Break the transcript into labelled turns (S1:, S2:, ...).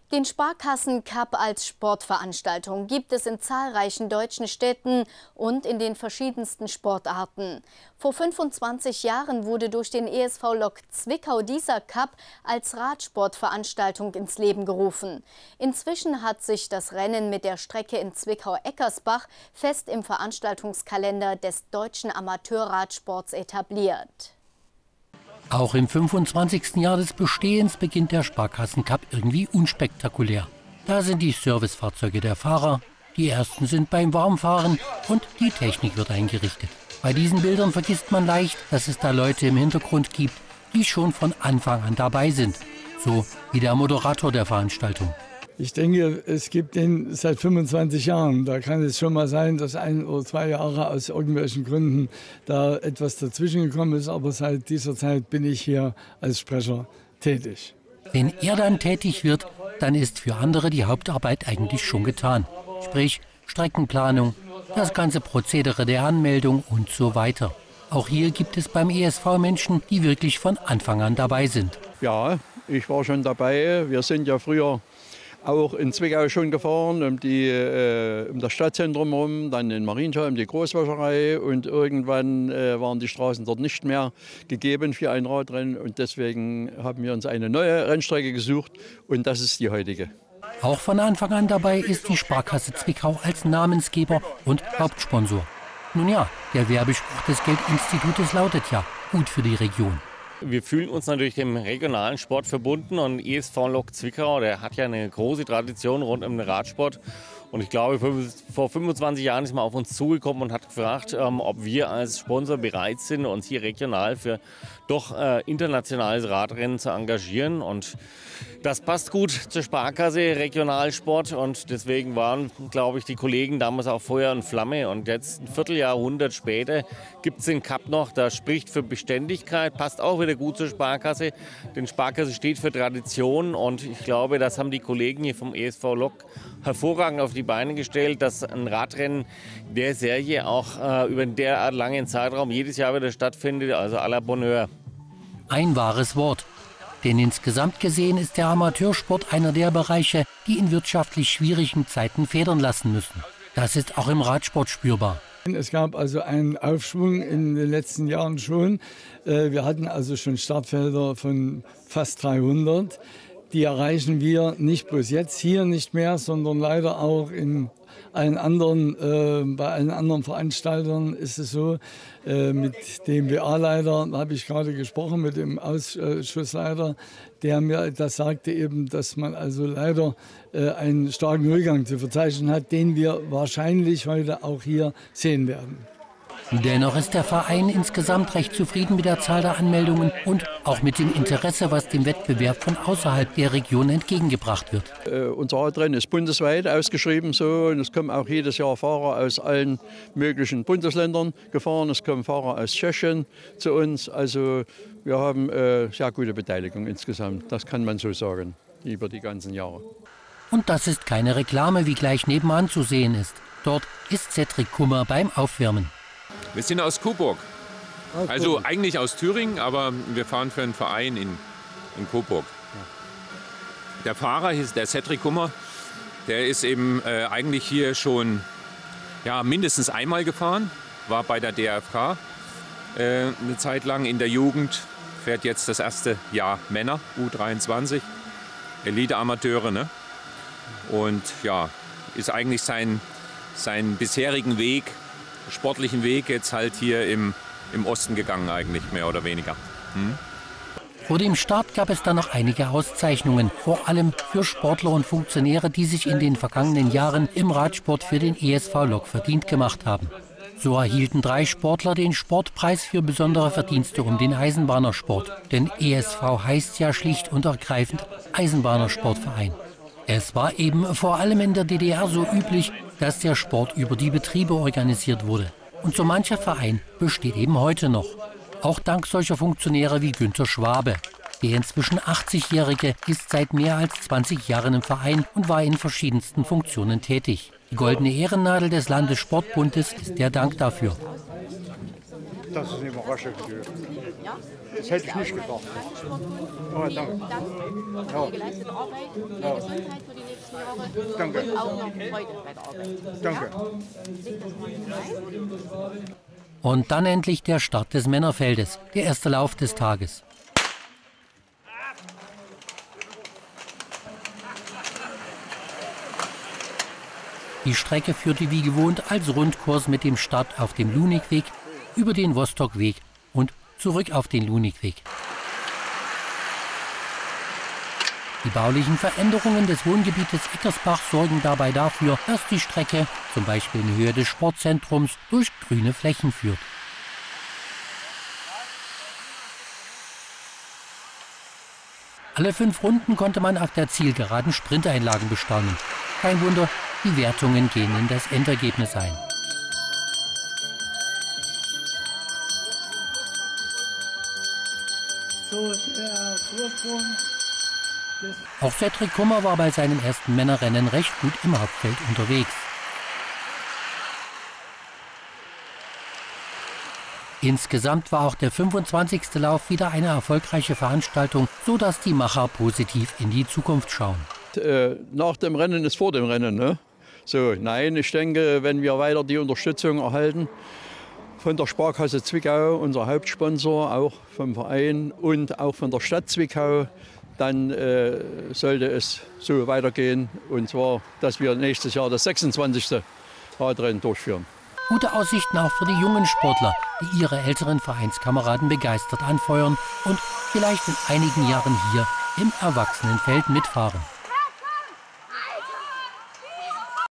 S1: Den Sparkassen-Cup als Sportveranstaltung gibt es in zahlreichen deutschen Städten und in den verschiedensten Sportarten. Vor 25 Jahren wurde durch den ESV Lok Zwickau dieser Cup als Radsportveranstaltung ins Leben gerufen. Inzwischen hat sich das Rennen mit der Strecke in Zwickau-Eckersbach fest im Veranstaltungskalender des deutschen Amateurradsports etabliert.
S2: Auch im 25. Jahr des Bestehens beginnt der Sparkassen-Cup irgendwie unspektakulär. Da sind die Servicefahrzeuge der Fahrer, die ersten sind beim Warmfahren und die Technik wird eingerichtet. Bei diesen Bildern vergisst man leicht, dass es da Leute im Hintergrund gibt, die schon von Anfang an dabei sind. So wie der Moderator der Veranstaltung.
S3: Ich denke, es gibt den seit 25 Jahren. Da kann es schon mal sein, dass 1 oder 2 Jahre aus irgendwelchen Gründen da etwas dazwischen gekommen ist. Aber seit dieser Zeit bin ich hier als Sprecher tätig.
S2: Wenn er dann tätig wird, dann ist für andere die Hauptarbeit eigentlich schon getan. Sprich Streckenplanung, das ganze Prozedere der Anmeldung und so weiter. Auch hier gibt es beim ESV Menschen, die wirklich von Anfang an dabei sind.
S4: Ja, ich war schon dabei. Wir sind ja früher auch in Zwickau schon gefahren, um das Stadtzentrum herum, dann in Marienthal, um die Großwäscherei. Und irgendwann waren die Straßen dort nicht mehr gegeben für ein Radrennen. Und deswegen haben wir uns eine neue Rennstrecke gesucht und das ist die heutige.
S2: Auch von Anfang an dabei ist die Sparkasse Zwickau als Namensgeber und Hauptsponsor. Nun ja, der Werbespruch des Geldinstitutes lautet ja, gut für die Region.
S5: Wir fühlen uns natürlich dem regionalen Sport verbunden und ESV Lok Zwickau, der hat ja eine große Tradition rund um den Radsport. Und ich glaube, vor 25 Jahren ist man auf uns zugekommen und hat gefragt, ob wir als Sponsor bereit sind, uns hier regional für doch internationales Radrennen zu engagieren. Und das passt gut zur Sparkasse, Regionalsport. Und deswegen waren, glaube ich, die Kollegen damals auch Feuer und Flamme. Und jetzt ein Vierteljahrhundert später gibt es den Cup noch. Das spricht für Beständigkeit, passt auch wieder gut zur Sparkasse. Denn Sparkasse steht für Tradition. Und ich glaube, das haben die Kollegen hier vom ESV Lok hervorragend auf die Beine gestellt, dass ein Radrennen der Serie auch über einen derart langen Zeitraum jedes Jahr wieder stattfindet, also à la Bonheur.
S2: Ein wahres Wort. Denn insgesamt gesehen ist der Amateursport einer der Bereiche, die in wirtschaftlich schwierigen Zeiten federn lassen müssen. Das ist auch im Radsport spürbar.
S3: Es gab also einen Aufschwung in den letzten Jahren schon. Wir hatten also schon Startfelder von fast 300. Die erreichen wir nicht bloß jetzt hier nicht mehr, sondern leider auch in allen anderen, bei allen anderen Veranstaltern ist es so. Mit dem WA-Leiter habe ich gerade gesprochen, mit dem Ausschussleiter, der mir das sagte eben, dass man also leider einen starken Rückgang zu verzeichnen hat, den wir wahrscheinlich heute auch hier sehen werden.
S2: Dennoch ist der Verein insgesamt recht zufrieden mit der Zahl der Anmeldungen und auch mit dem Interesse, was dem Wettbewerb von außerhalb der Region entgegengebracht wird.
S4: Unser Radrennen ist bundesweit ausgeschrieben so, und es kommen auch jedes Jahr Fahrer aus allen möglichen Bundesländern gefahren. Es kommen Fahrer aus Tschechien zu uns. Also wir haben sehr gute Beteiligung insgesamt, das kann man so sagen, über die ganzen Jahre.
S2: Und das ist keine Reklame, wie gleich nebenan zu sehen ist. Dort ist Cedric Kummer beim Aufwärmen.
S6: Wir sind aus Coburg, also eigentlich aus Thüringen, aber wir fahren für einen Verein in Coburg. Der Fahrer hieß der Cedric Kummer, der ist eben eigentlich hier schon mindestens einmal gefahren, war bei der DRFK eine Zeit lang in der Jugend, fährt jetzt das erste Jahr Männer, U23, Elite-Amateure, ne? Und ja, ist eigentlich seinen bisherigen Weg, sportlichen Weg jetzt halt hier im Osten gegangen eigentlich, mehr oder weniger.
S2: Vor dem Start gab es dann noch einige Auszeichnungen, vor allem für Sportler und Funktionäre, die sich in den vergangenen Jahren im Radsport für den ESV Lok verdient gemacht haben. So erhielten 3 Sportler den Sportpreis für besondere Verdienste um den Eisenbahnersport. Denn ESV heißt ja schlicht und ergreifend Eisenbahnersportverein. Es war eben vor allem in der DDR so üblich, dass der Sport über die Betriebe organisiert wurde. Und so mancher Verein besteht eben heute noch. Auch dank solcher Funktionäre wie Günter Schwabe. Der inzwischen 80-Jährige ist seit mehr als 20 Jahren im Verein und war in verschiedensten Funktionen tätig. Die goldene Ehrennadel des Landessportbundes ist der Dank dafür.
S7: das ist eine Überraschung. Das hätte ich nicht gedacht. Oh, danke. Ja.
S8: Geleistete Arbeit, Gesundheit für die nächsten Jahre.
S7: Danke.
S8: Und auch noch Freude bei der Arbeit.
S7: Danke.
S8: Leg das mal hier rein.
S2: Und dann endlich der Start des Männerfeldes, der erste Lauf des Tages. Die Strecke führte wie gewohnt als Rundkurs mit dem Start auf dem Lunikweg, über den Wostockweg und zurück auf den Lunikweg. Die baulichen Veränderungen des Wohngebietes Eckersbach sorgen dabei dafür, dass die Strecke, zum Beispiel in Höhe des Sportzentrums, durch grüne Flächen führt. Alle 5 Runden konnte man auf der Zielgeraden Sprinteinlagen bestaunen. Kein Wunder, die Wertungen gehen in das Endergebnis ein. Auch Cedric Kummer war bei seinem ersten Männerrennen recht gut im Hauptfeld unterwegs. Insgesamt war auch der 25. Lauf wieder eine erfolgreiche Veranstaltung, sodass die Macher positiv in die Zukunft schauen.
S4: Nach dem Rennen ist vor dem Rennen. Ne? So, nein, ich denke, wenn wir weiter die Unterstützung erhalten von der Sparkasse Zwickau, unser Hauptsponsor, auch vom Verein und auch von der Stadt Zwickau, dann sollte es so weitergehen. Und zwar, dass wir nächstes Jahr das 26. Radrennen durchführen.
S2: Gute Aussichten auch für die jungen Sportler, die ihre älteren Vereinskameraden begeistert anfeuern und vielleicht in einigen Jahren hier im Erwachsenenfeld mitfahren.